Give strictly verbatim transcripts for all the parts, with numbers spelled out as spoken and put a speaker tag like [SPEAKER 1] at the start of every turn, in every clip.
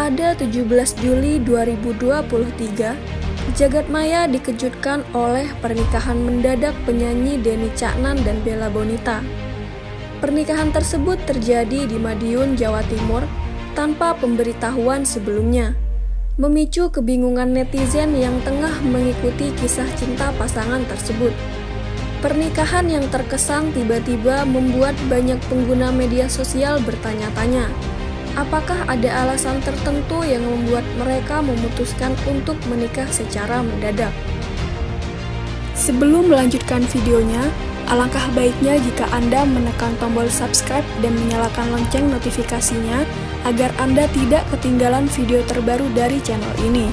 [SPEAKER 1] Pada tujuh belas Juli dua ribu dua puluh tiga, jagat maya dikejutkan oleh pernikahan mendadak penyanyi Denny Caknan dan Bella Bonita. Pernikahan tersebut terjadi di Madiun, Jawa Timur, tanpa pemberitahuan sebelumnya, memicu kebingungan netizen yang tengah mengikuti kisah cinta pasangan tersebut. Pernikahan yang terkesan tiba-tiba membuat banyak pengguna media sosial bertanya-tanya, apakah ada alasan tertentu yang membuat mereka memutuskan untuk menikah secara mendadak? Sebelum melanjutkan videonya, alangkah baiknya jika Anda menekan tombol subscribe dan menyalakan lonceng notifikasinya agar Anda tidak ketinggalan video terbaru dari channel ini.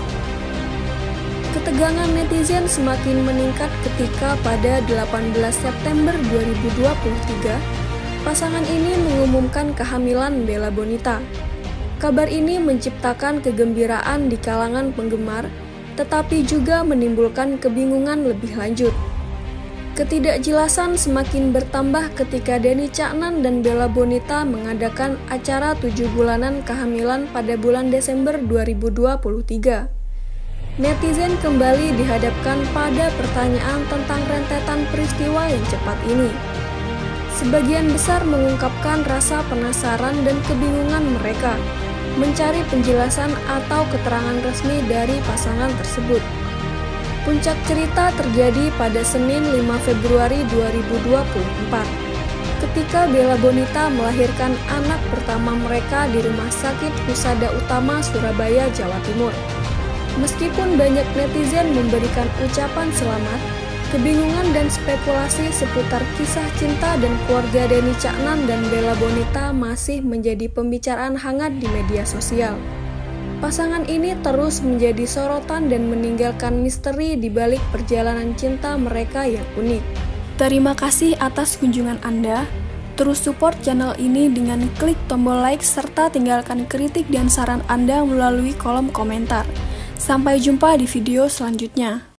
[SPEAKER 1] Ketegangan netizen semakin meningkat ketika pada delapan belas September dua ribu dua puluh tiga, pasangan ini mengumumkan kehamilan Bella Bonita. Kabar ini menciptakan kegembiraan di kalangan penggemar, tetapi juga menimbulkan kebingungan lebih lanjut. Ketidakjelasan semakin bertambah ketika Denny Caknan dan Bella Bonita mengadakan acara tujuh bulanan kehamilan pada bulan Desember dua ribu dua puluh tiga. Netizen kembali dihadapkan pada pertanyaan tentang rentetan peristiwa yang cepat ini. Sebagian besar mengungkapkan rasa penasaran dan kebingungan mereka, mencari penjelasan atau keterangan resmi dari pasangan tersebut. Puncak cerita terjadi pada Senin lima Februari dua ribu dua puluh empat, ketika Bella Bonita melahirkan anak pertama mereka di Rumah Sakit Husada Utama, Surabaya, Jawa Timur. Meskipun banyak netizen memberikan ucapan selamat, kebingungan dan spekulasi seputar kisah cinta dan keluarga Denny Caknan dan Bella Bonita masih menjadi pembicaraan hangat di media sosial. Pasangan ini terus menjadi sorotan dan meninggalkan misteri di balik perjalanan cinta mereka yang unik. Terima kasih atas kunjungan Anda. Terus support channel ini dengan klik tombol like serta tinggalkan kritik dan saran Anda melalui kolom komentar. Sampai jumpa di video selanjutnya.